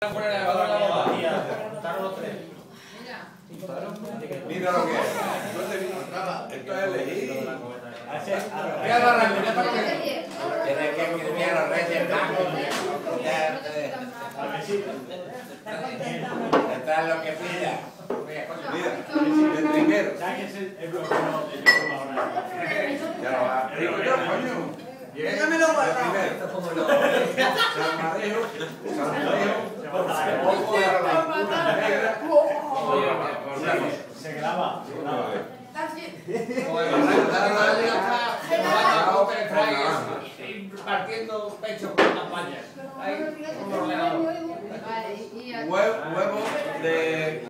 Mira lo que es. Esto es elegido. Tienes que escribir a los Reyes Magos. Está lo que pida. Mira, el primero. Ya lo va. Digo yo, coño. Déjamelo guardado. Salmarejo, ojo de la luna negra. Se graba. Joder,